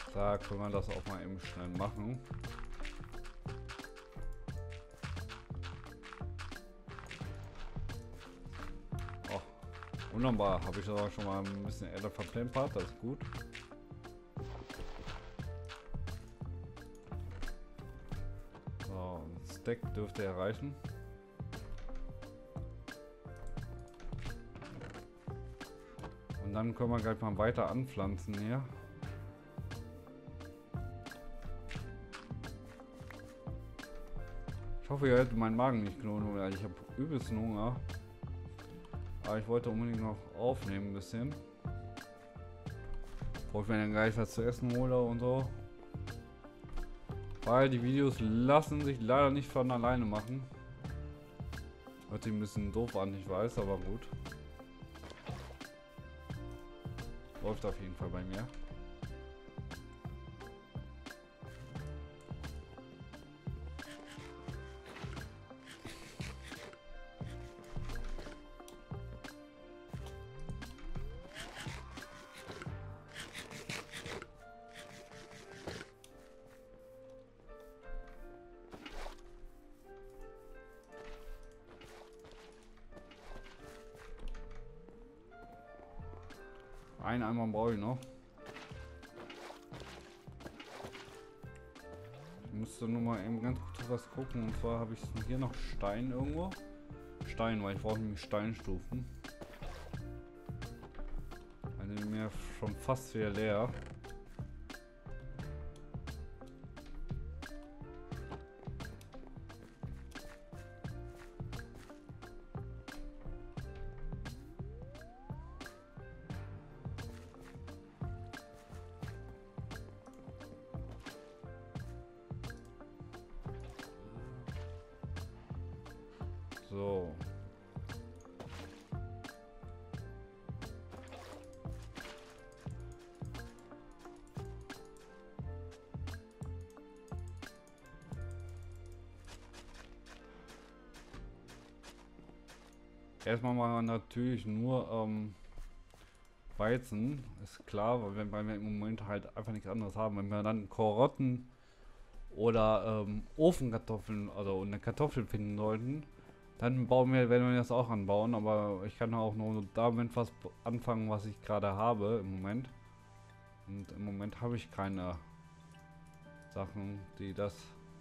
Da können wir das auch mal eben schnell machen. Oh, wunderbar. Habe ich das auch schon mal ein bisschen Erde verplempert. Das ist gut. So, ein Stack dürfte erreichen. Und dann können wir gleich mal weiter anpflanzen hier. Ich hoffe, ihr hört meinen Magen nicht knurren, weil ich habe übelsten Hunger. Aber ich wollte unbedingt noch aufnehmen ein bisschen. Bevor ich mir dann gleich was zu essen hole und so. Weil die Videos lassen sich leider nicht von alleine machen. Hört sich ein bisschen doof an, ich weiß, aber gut. Läuft auf jeden Fall bei mir. Einen Eimer brauche ich noch. Ich müsste nur mal eben ganz kurz was gucken. Und zwar habe ich hier noch Stein irgendwo. Stein, weil ich brauche nämlich Steinstufen. Also mir schon fast wieder leer. So. Erstmal mal natürlich nur Weizen, ist klar, weil wir im Moment halt einfach nichts anderes haben. Wenn wir dann Karotten oder Ofenkartoffeln, also eine Kartoffel finden sollten, dann werden wir das auch anbauen, aber ich kann auch nur damit was anfangen, was ich gerade habe im Moment. Und im Moment habe ich keine Sachen, die das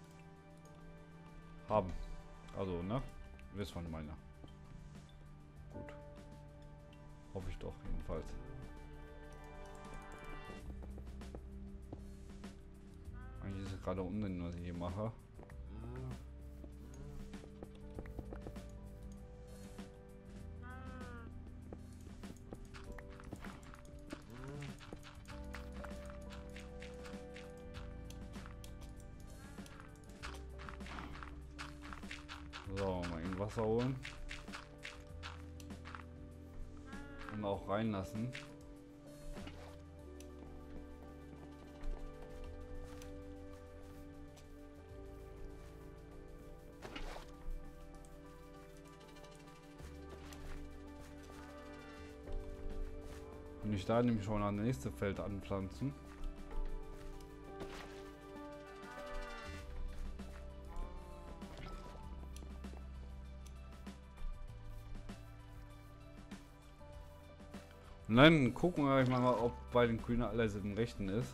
haben. Also, ne? Ihr wisst, was ich meine. Gut. Hoffe ich doch, jedenfalls. Eigentlich ist es gerade Unsinn, was ich hier mache. So, mal eben Wasser holen. Und auch reinlassen. Und ich da nämlich schon an das nächste Feld anpflanzen. Und dann gucken wir mal, ob bei den Kühen alles im Rechten ist.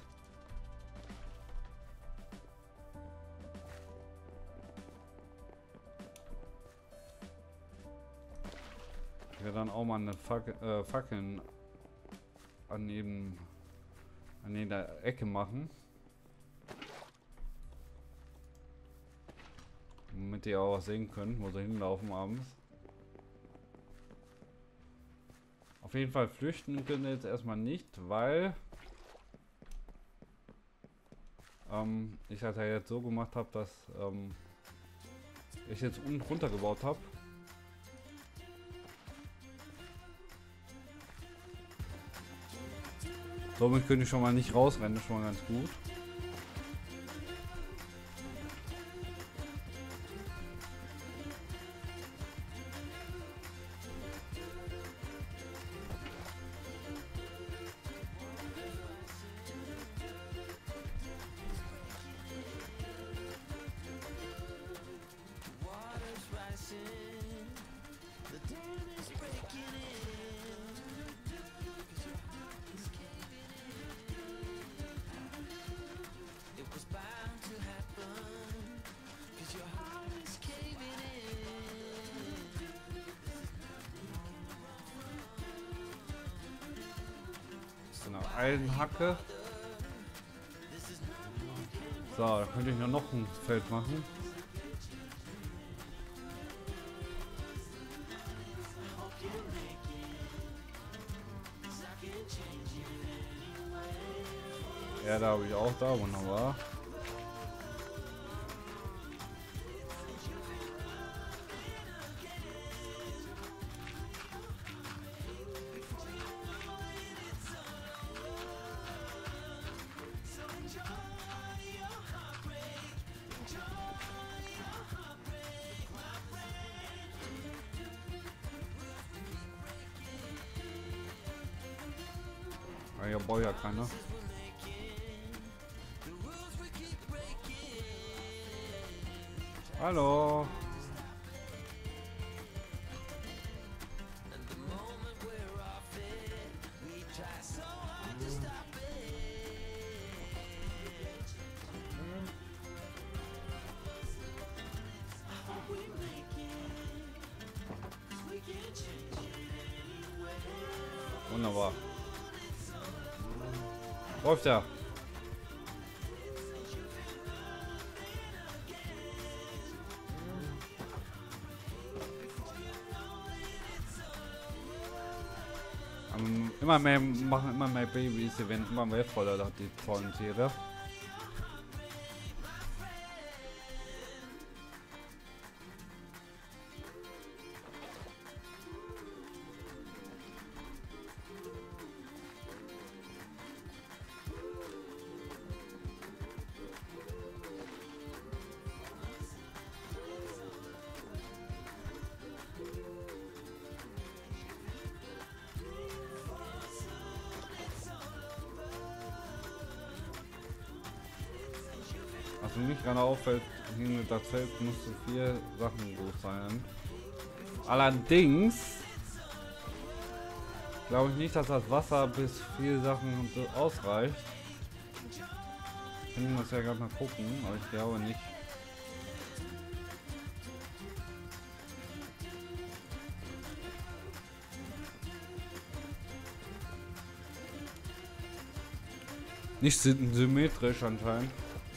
Ich werde dann auch mal eine Fackeln an jeder Ecke machen. Damit ihr auch sehen könnt, wo sie hinlaufen abends. Auf jeden Fall flüchten können wir jetzt erstmal nicht, weil ich halt jetzt so gemacht habe, dass ich jetzt unten runter gebaut habe. Somit könnte ich schon mal nicht rausrennen, das ist schon mal ganz gut. So eine Eisenhacke. So, da könnte ich noch ein Feld machen. Ja, da habe ich auch da, wunderbar. Ah, ja, brauche ja keiner. Hallo. Wunderbar. Läuft ja. Immer mehr machen immer mehr Babys, sie werden immer wertvoller, die tollen Tiere. Was mir nicht gerade auffällt, in das Feld musste 4 Sachen gut sein. Allerdings glaube ich nicht, dass das Wasser bis 4 Sachen so ausreicht. Ich muss ja gerade mal gucken, aber ich glaube nicht. Nicht symmetrisch anscheinend.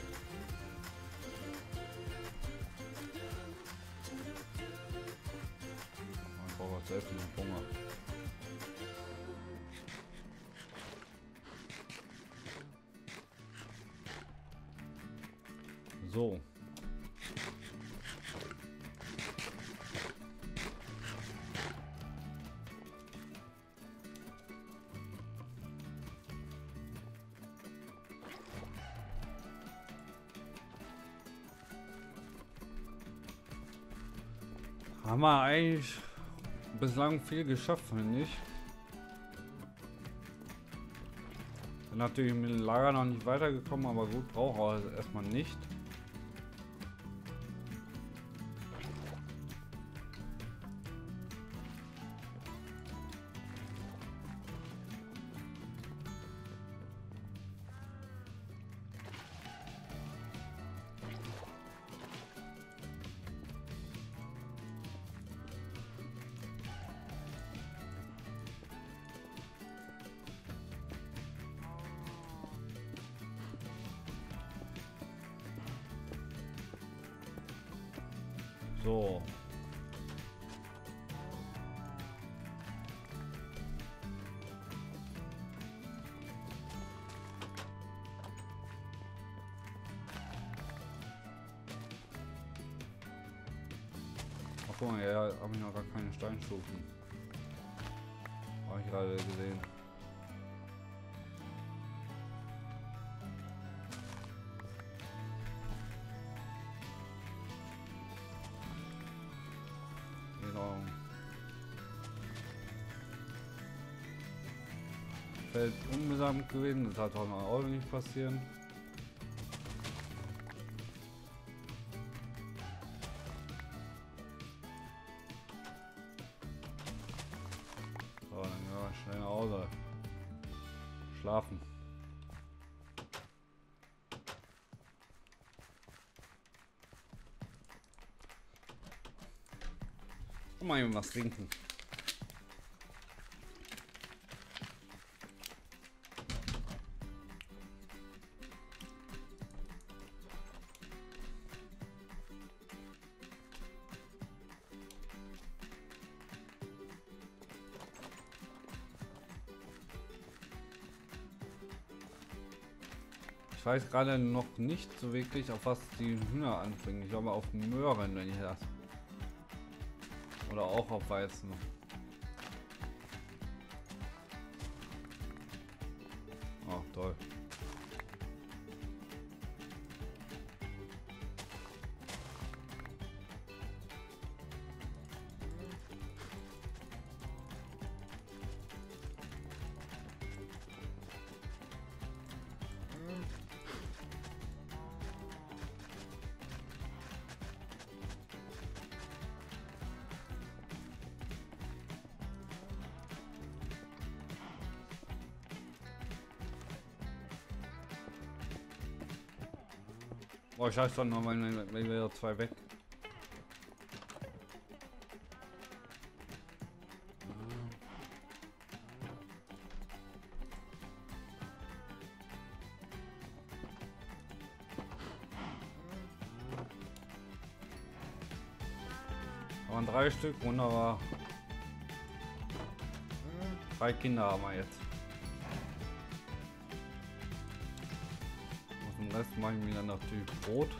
Ich brauche was zu essen und Hunger. So. Haben wir eigentlich bislang viel geschafft, finde ich. Bin natürlich mit dem Lager noch nicht weitergekommen, aber gut, brauche ich erstmal nicht. So. Ach guck mal, ja, habe ich noch gar keine Steinstufen. Habe ich gerade gesehen. Feld unbesamt gewesen, das hat auch noch nicht passieren. Mal was trinken. Ich weiß gerade noch nicht so wirklich, auf was die Hühner anbringen. Ich glaube auf Möhren, wenn ich das. Oder auch auf Weizen. Oh, toll. Oh, ich scheiß dann noch mal wieder 2 weg. Aber 3 Stück, wunderbar. 3 Kinder haben wir jetzt. Den Rest mache ich mir dann natürlich Brot.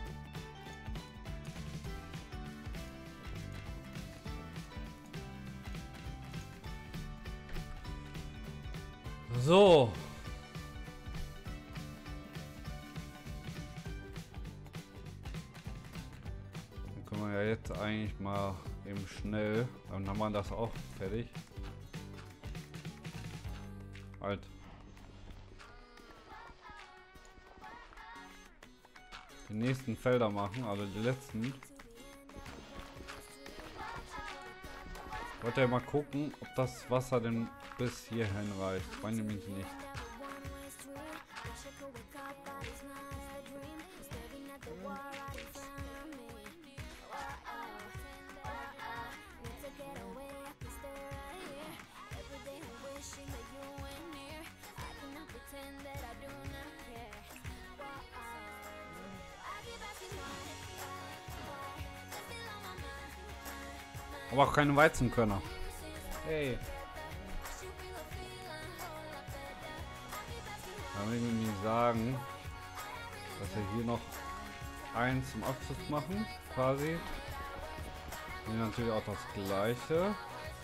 So. Dann können wir ja jetzt eigentlich mal eben schnell, dann haben wir das auch fertig. Halt. Die nächsten Felder machen, also die letzten. Ich wollte ja mal gucken, ob das Wasser denn bis hierhin reicht. Ich meine nämlich nicht. Aber auch keine Weizenkörner. Hey. Da will ich nämlich sagen, dass wir hier noch eins zum Abschluss machen, quasi. Hier natürlich auch das gleiche.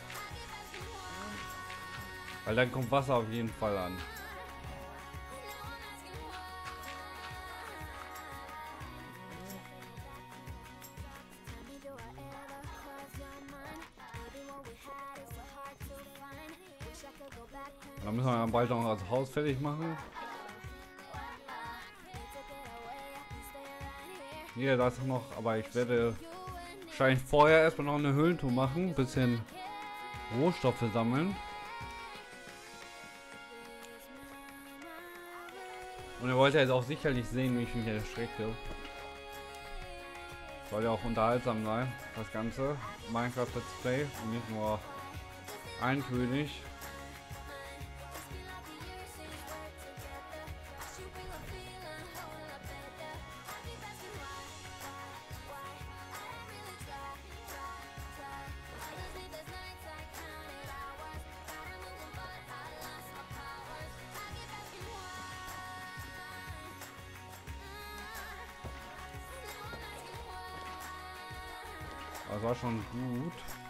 Weil dann kommt Wasser auf jeden Fall an. Da müssen wir dann bald noch das Haus fertig machen. Hier, das noch, aber ich werde wahrscheinlich vorher erstmal noch eine Höhlentour machen, ein bisschen Rohstoffe sammeln. Und ihr wollt ja jetzt auch sicherlich sehen, wie ich mich erschrecke. Soll ja auch unterhaltsam sein, das Ganze. Minecraft Let's Play und nicht nur eintönig. Das war schon gut.